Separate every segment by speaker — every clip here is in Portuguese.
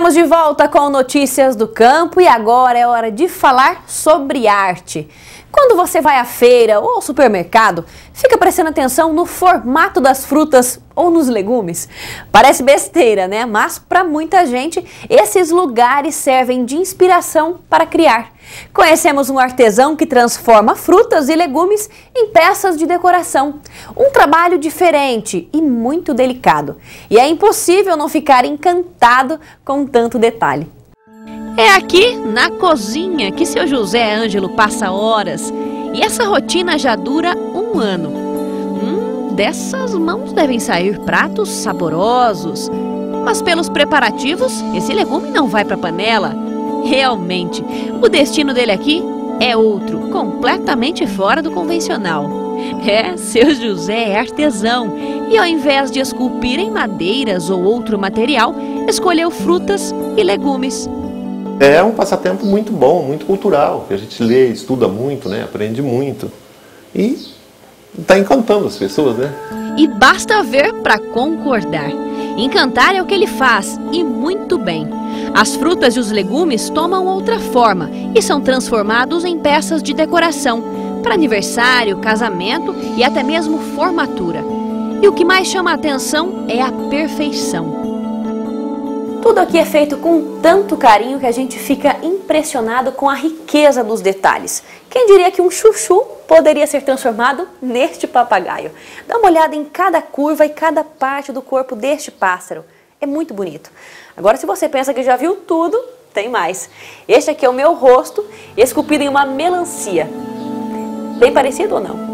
Speaker 1: Estamos de volta com notícias do campo e agora é hora de falar sobre arte. Quando você vai à feira ou ao supermercado, fica prestando atenção no formato das frutas ou nos legumes? Parece besteira, né? Mas para muita gente, esses lugares servem de inspiração para criar. Conhecemos um artesão que transforma frutas e legumes em peças de decoração. Um trabalho diferente e muito delicado. E é impossível não ficar encantado com tanto detalhe.
Speaker 2: É aqui, na cozinha, que seu José Ângelo passa horas. E essa rotina já dura um ano. Dessas mãos devem sair pratos saborosos. Mas pelos preparativos, esse legume não vai para a panela. Realmente, o destino dele aqui é outro, completamente fora do convencional. Seu José é artesão e ao invés de esculpir em madeiras ou outro material, escolheu frutas e legumes.
Speaker 3: É um passatempo muito bom, muito cultural, que a gente lê, estuda muito, né? Aprende muito e está encantando as pessoas, né?
Speaker 2: E basta ver para concordar. Encantar é o que ele faz, e muito bem. As frutas e os legumes tomam outra forma e são transformados em peças de decoração, para aniversário, casamento e até mesmo formatura. E o que mais chama a atenção é a perfeição.
Speaker 1: Tudo aqui é feito com tanto carinho que a gente fica impressionado com a riqueza dos detalhes. Quem diria que um chuchu poderia ser transformado neste papagaio? Dá uma olhada em cada curva e cada parte do corpo deste pássaro. É muito bonito. Agora, se você pensa que já viu tudo, tem mais. Este aqui é o meu rosto, esculpido em uma melancia. Bem parecido ou não?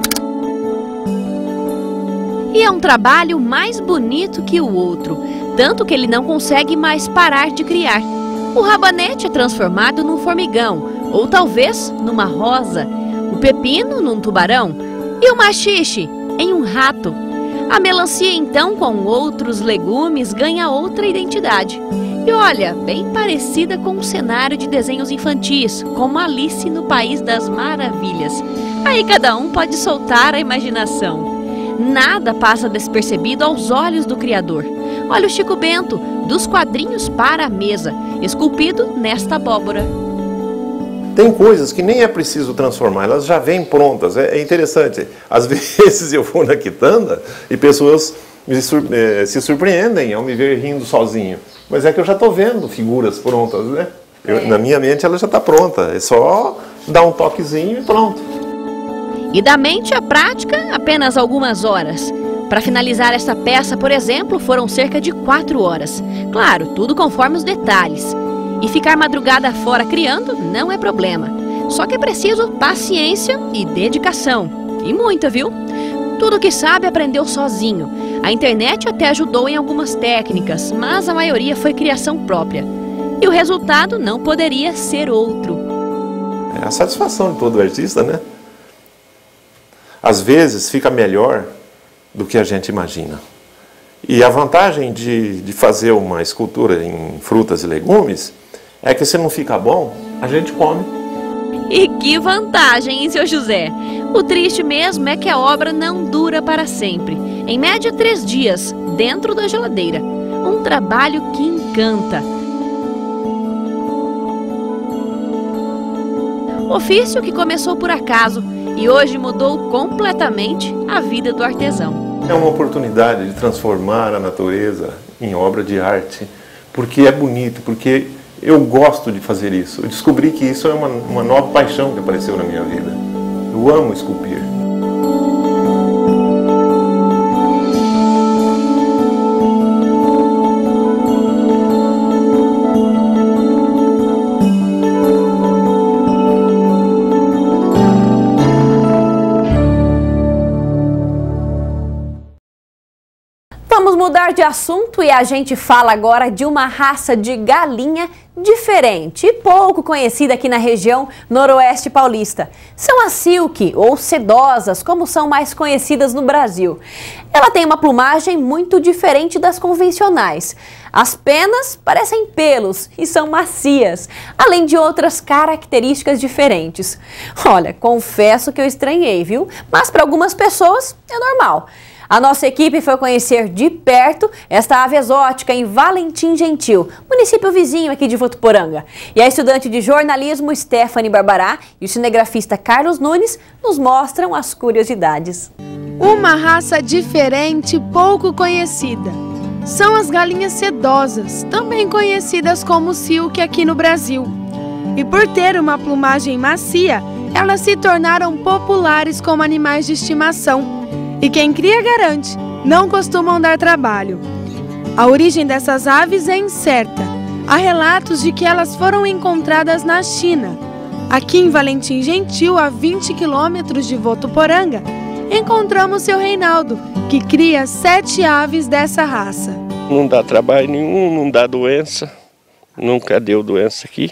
Speaker 2: E é um trabalho mais bonito que o outro, tanto que ele não consegue mais parar de criar. O rabanete é transformado num formigão, ou talvez numa rosa, o pepino num tubarão e o maxixe em um rato. A melancia, então, com outros legumes, ganha outra identidade. E olha, bem parecida com um cenário de desenhos infantis, como Alice no País das Maravilhas. Aí cada um pode soltar a imaginação. Nada passa despercebido aos olhos do Criador. Olha o Chico Bento, dos quadrinhos para a mesa, esculpido nesta abóbora.
Speaker 3: Tem coisas que nem é preciso transformar, elas já vêm prontas. É interessante. Às vezes eu vou na quitanda e pessoas se surpreendem ao me ver rindo sozinho. Mas é que eu já estou vendo figuras prontas, né? Na minha mente ela já está pronta. É só dar um toquezinho e pronto.
Speaker 2: E da mente à prática, apenas algumas horas. Para finalizar esta peça, por exemplo, foram cerca de 4 horas. Claro, tudo conforme os detalhes. E ficar madrugada fora criando não é problema. Só que é preciso paciência e dedicação. E muita, viu? Tudo que sabe aprendeu sozinho. A internet até ajudou em algumas técnicas, mas a maioria foi criação própria. E o resultado não poderia ser outro.
Speaker 3: É a satisfação de todo artista, né? Às vezes fica melhor do que a gente imagina. E a vantagem de fazer uma escultura em frutas e legumes é que se não fica bom, a gente come.
Speaker 2: E que vantagem, hein, seu José? O triste mesmo é que a obra não dura para sempre. Em média 3 dias, dentro da geladeira. Um trabalho que encanta. Ofício que começou por acaso e hoje mudou completamente a vida do artesão.
Speaker 3: É uma oportunidade de transformar a natureza em obra de arte, porque é bonito, porque eu gosto de fazer isso. Eu descobri que isso é uma nova paixão que apareceu na minha vida. Eu amo esculpir.
Speaker 1: Vamos mudar de assunto e a gente fala agora de uma raça de galinha diferente e pouco conhecida aqui na região noroeste paulista. São as silk, ou sedosas, como são mais conhecidas no Brasil. Ela tem uma plumagem muito diferente das convencionais. As penas parecem pelos e são macias, além de outras características diferentes. Olha, confesso que eu estranhei, viu? Mas para algumas pessoas é normal. A nossa equipe foi conhecer de perto esta ave exótica em Valentim Gentil, município vizinho aqui de Votuporanga. E a estudante de jornalismo Stephanie Barbará e o cinegrafista Carlos Nunes nos mostram as curiosidades.
Speaker 4: Uma raça diferente, pouco conhecida. São as galinhas sedosas, também conhecidas como silke aqui no Brasil. E por ter uma plumagem macia, elas se tornaram populares como animais de estimação. E quem cria garante, não costumam dar trabalho. A origem dessas aves é incerta. Há relatos de que elas foram encontradas na China. Aqui em Valentim Gentil, a 20 quilômetros de Votuporanga, encontramos seu Reinaldo, que cria 7 aves dessa raça.
Speaker 5: Não dá trabalho nenhum, não dá doença, nunca deu doença aqui.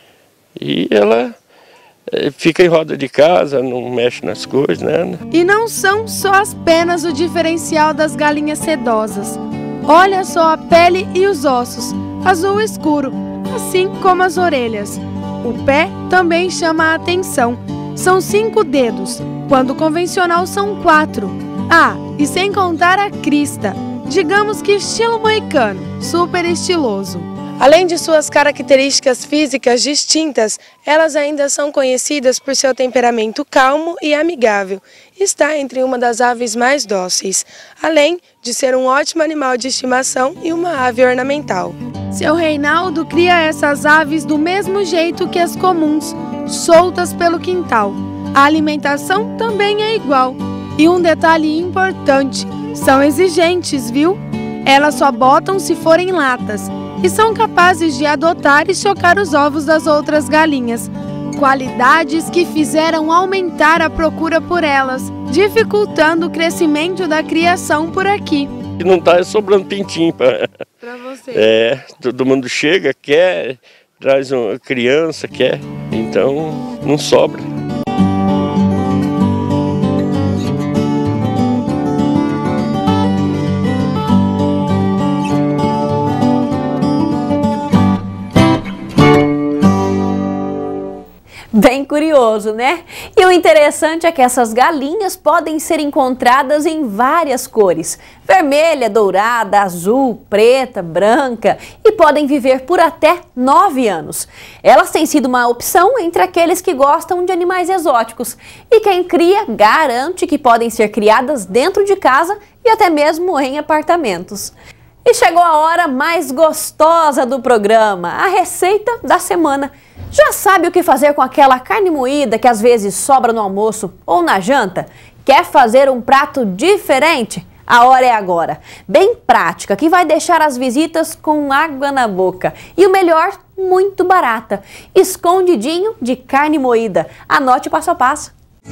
Speaker 5: E ela fica em roda de casa, não mexe nas coisas, né?
Speaker 4: E não são só as penas o diferencial das galinhas sedosas. Olha só a pele e os ossos, azul escuro, assim como as orelhas. O pé também chama a atenção. São 5 dedos, quando o convencional são 4. Ah, e sem contar a crista. Digamos que estilo moicano, super estiloso. Além de suas características físicas distintas, elas ainda são conhecidas por seu temperamento calmo e amigável. Está entre uma das aves mais dóceis, além de ser um ótimo animal de estimação e uma ave ornamental. Seu Reinaldo cria essas aves do mesmo jeito que as comuns, soltas pelo quintal. A alimentação também é igual. E um detalhe importante, são exigentes, viu? Elas só botam se forem latas. E são capazes de adotar e chocar os ovos das outras galinhas. Qualidades que fizeram aumentar a procura por elas, dificultando o crescimento da criação por aqui.
Speaker 5: Não está sobrando pintinho para
Speaker 4: você.
Speaker 5: Todo mundo chega, quer, traz uma criança, quer, então não sobra.
Speaker 1: Bem curioso, né? E o interessante é que essas galinhas podem ser encontradas em várias cores. Vermelha, dourada, azul, preta, branca e podem viver por até 9 anos. Elas têm sido uma opção entre aqueles que gostam de animais exóticos. E quem cria garante que podem ser criadas dentro de casa e até mesmo em apartamentos. E chegou a hora mais gostosa do programa, a receita da semana. Já sabe o que fazer com aquela carne moída que às vezes sobra no almoço ou na janta? Quer fazer um prato diferente? A hora é agora. Bem prática, que vai deixar as visitas com água na boca. E o melhor, muito barata. Escondidinho de carne moída. Anote o passo a passo.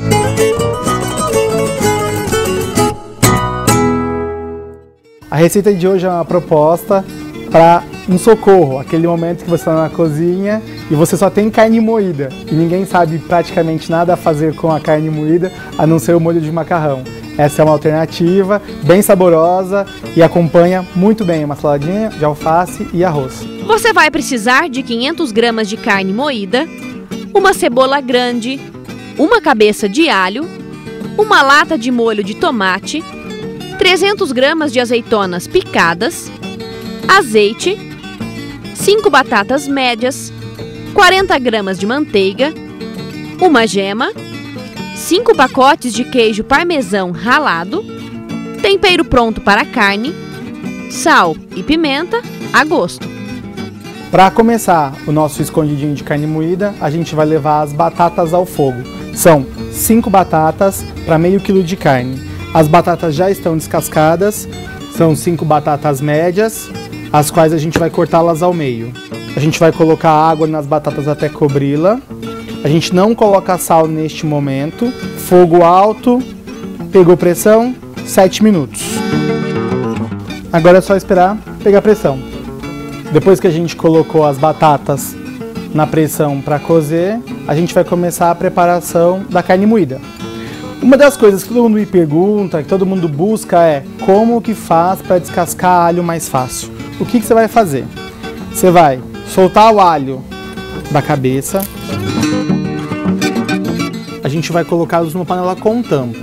Speaker 6: A receita de hoje é uma proposta para um socorro, aquele momento que você está na cozinha e você só tem carne moída e ninguém sabe praticamente nada a fazer com a carne moída a não ser o molho de macarrão. Essa é uma alternativa bem saborosa e acompanha muito bem uma saladinha de alface e arroz.
Speaker 2: Você vai precisar de 500 gramas de carne moída, uma cebola grande, uma cabeça de alho, uma lata de molho de tomate, 300 gramas de azeitonas picadas, azeite, 5 batatas médias, 40 gramas de manteiga, uma gema, 5 pacotes de queijo parmesão ralado, tempero pronto para a carne, sal e pimenta a gosto.
Speaker 6: Para começar o nosso escondidinho de carne moída, a gente vai levar as batatas ao fogo. São 5 batatas para meio quilo de carne. As batatas já estão descascadas, são 5 batatas médias, as quais a gente vai cortá-las ao meio. A gente vai colocar água nas batatas até cobri-la. A gente não coloca sal neste momento. Fogo alto, pegou pressão, 7 minutos. Agora é só esperar pegar pressão. Depois que a gente colocou as batatas na pressão para cozer, a gente vai começar a preparação da carne moída. Uma das coisas que todo mundo me pergunta, que todo mundo busca é como que faz para descascar alho mais fácil. O que você vai fazer? Você vai soltar o alho da cabeça. A gente vai colocá-los numa panela com tampa.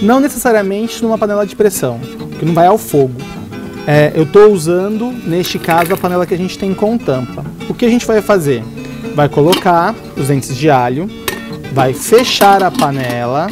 Speaker 6: não necessariamente numa panela de pressão, que não vai ao fogo. Eu estou usando, neste caso, a panela que a gente tem com tampa. O que a gente vai fazer? Vai colocar os dentes de alho, vai fechar a panela.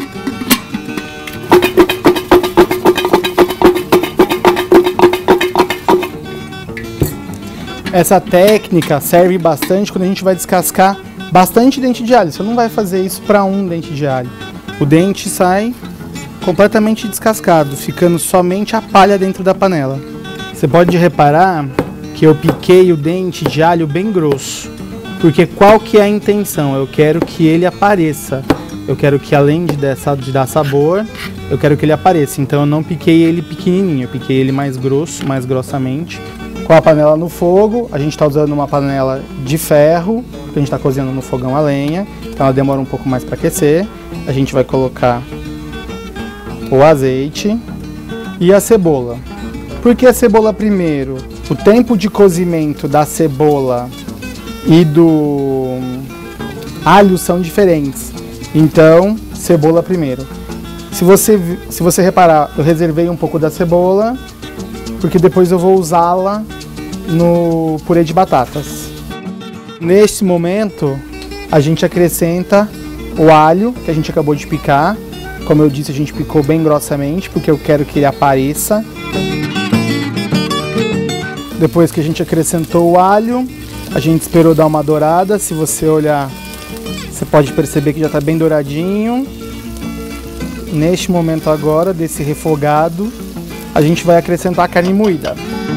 Speaker 6: Essa técnica serve bastante quando a gente vai descascar bastante dente de alho. Você não vai fazer isso para um dente de alho. O dente sai completamente descascado, ficando somente a palha dentro da panela. Você pode reparar que eu piquei o dente de alho bem grosso, porque qual que é a intenção? Eu quero que ele apareça. Eu quero que, além de dar sabor, eu quero que ele apareça. Então eu não piquei ele pequenininho, eu piquei ele mais grosso, mais grossamente. Com a panela no fogo, a gente está usando uma panela de ferro, porque a gente está cozinhando no fogão a lenha, então ela demora um pouco mais para aquecer. A gente vai colocar o azeite e a cebola. Por que a cebola primeiro? O tempo de cozimento da cebola e do alho são diferentes, então cebola primeiro. Se você reparar, eu reservei um pouco da cebola, porque depois eu vou usá-la no purê de batatas. Neste momento, a gente acrescenta o alho que a gente acabou de picar. Como eu disse, a gente picou bem grossamente, porque eu quero que ele apareça. Depois que a gente acrescentou o alho, a gente esperou dar uma dourada. Se você olhar, você pode perceber que já está bem douradinho. Neste momento agora, desse refogado, a gente vai acrescentar a carne moída.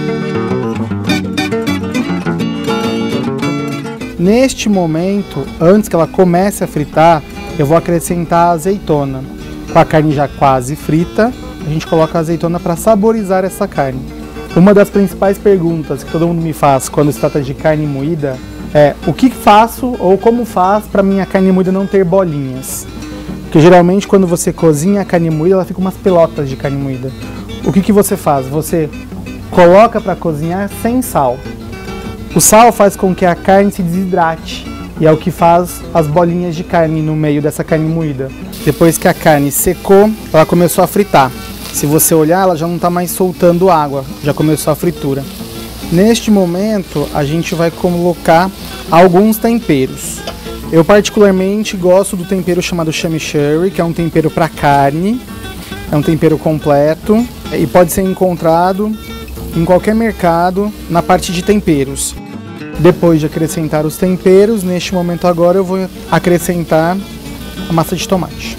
Speaker 6: Neste momento, antes que ela comece a fritar, eu vou acrescentar a azeitona. Com a carne já quase frita, a gente coloca a azeitona para saborizar essa carne. Uma das principais perguntas que todo mundo me faz quando se trata de carne moída é: o que faço ou como faz para minha carne moída não ter bolinhas? Porque geralmente quando você cozinha a carne moída, ela fica umas pelotas de carne moída. O que você faz? Você coloca para cozinhar sem sal. O sal faz com que a carne se desidrate e é o que faz as bolinhas de carne no meio dessa carne moída. Depois que a carne secou, ela começou a fritar. Se você olhar, ela já não está mais soltando água, já começou a fritura. Neste momento, a gente vai colocar alguns temperos. Eu particularmente gosto do tempero chamado chimichurri, que é um tempero para carne. É um tempero completo e pode ser encontrado em qualquer mercado na parte de temperos. Depois de acrescentar os temperos, neste momento agora eu vou acrescentar a massa de tomate.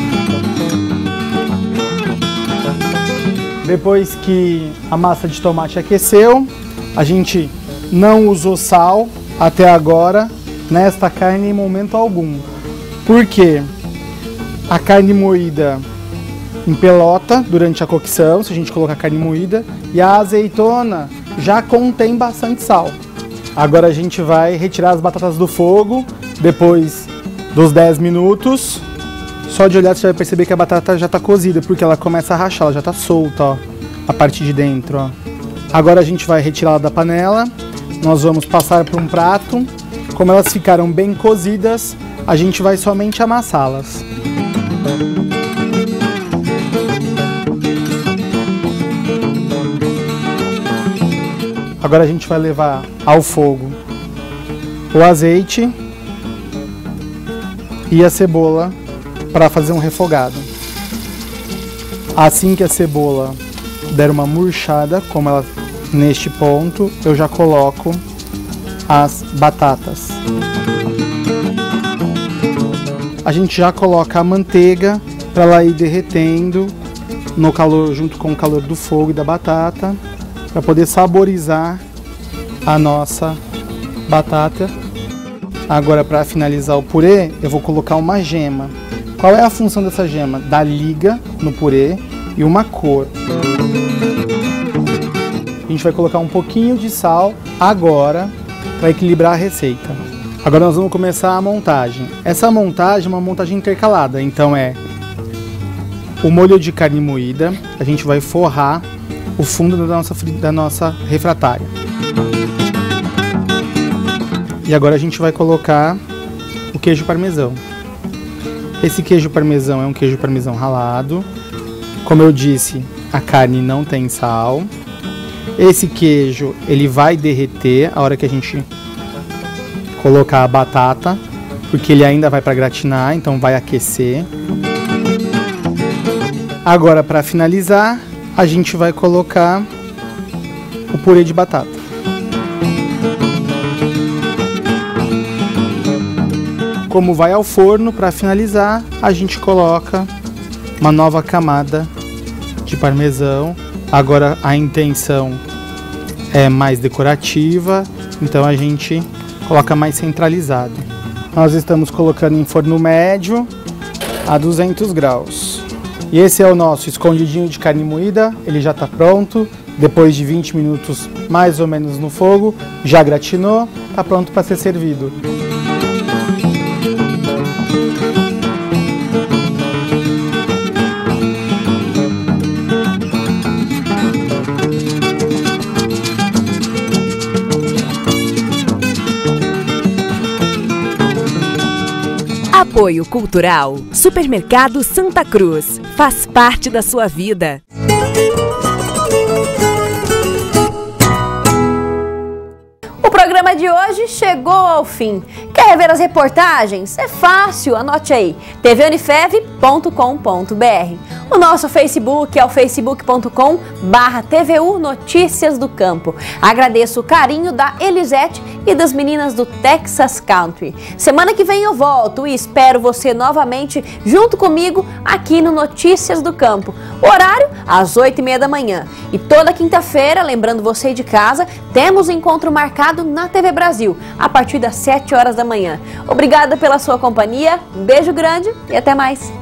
Speaker 6: Depois que a massa de tomate aqueceu, a gente não usou sal até agora nesta carne em momento algum. Por quê? A carne moída empelota durante a cocção, se a gente colocar carne moída, e a azeitona já contém bastante sal. Agora a gente vai retirar as batatas do fogo, depois dos 10 minutos. Só de olhar você vai perceber que a batata já está cozida, porque ela começa a rachar, ela já está solta, ó, a parte de dentro. Ó. Agora a gente vai retirá-la da panela, nós vamos passar para um prato. Como elas ficaram bem cozidas, a gente vai somente amassá-las. Agora a gente vai levar ao fogo o azeite e a cebola para fazer um refogado. Assim que a cebola der uma murchada, como ela neste ponto, eu já coloco as batatas. A gente já coloca a manteiga para ela ir derretendo no calor, junto com o calor do fogo e da batata, para poder saborizar a nossa batata. Agora, para finalizar o purê, eu vou colocar uma gema. Qual é a função dessa gema? Dar liga no purê e uma cor. A gente vai colocar um pouquinho de sal agora para equilibrar a receita. Agora nós vamos começar a montagem. Essa montagem é uma montagem intercalada, então é o molho de carne moída, a gente vai forrar o fundo da nossa refratária. E agora a gente vai colocar o queijo parmesão. Esse queijo parmesão é um queijo parmesão ralado. Como eu disse, a carne não tem sal. Esse queijo, ele vai derreter a hora que a gente colocar a batata, porque ele ainda vai para gratinar, então vai aquecer. Agora, para finalizar, a gente vai colocar o purê de batata. Como vai ao forno, para finalizar, a gente coloca uma nova camada de parmesão. Agora a intenção é mais decorativa, então a gente coloca mais centralizado. Nós estamos colocando em forno médio a 200 graus. E esse é o nosso escondidinho de carne moída, ele já está pronto. Depois de 20 minutos mais ou menos no fogo, já gratinou, está pronto para ser servido.
Speaker 2: Apoio Cultural. Supermercado Santa Cruz. Faz parte da sua vida.
Speaker 1: O programa de hoje chegou ao fim. Quer rever as reportagens? É fácil, anote aí, tvunifev.com.br. O nosso Facebook é o facebook.com/TVU Notícias do Campo. Agradeço o carinho da Elisete e das meninas do Texas Country. Semana que vem eu volto e espero você novamente junto comigo aqui no Notícias do Campo. O horário às 8h30 da manhã. E toda quinta-feira, lembrando você de casa, temos encontro marcado na TV Brasil, a partir das 7 horas da manhã. Obrigada pela sua companhia, um beijo grande e até mais.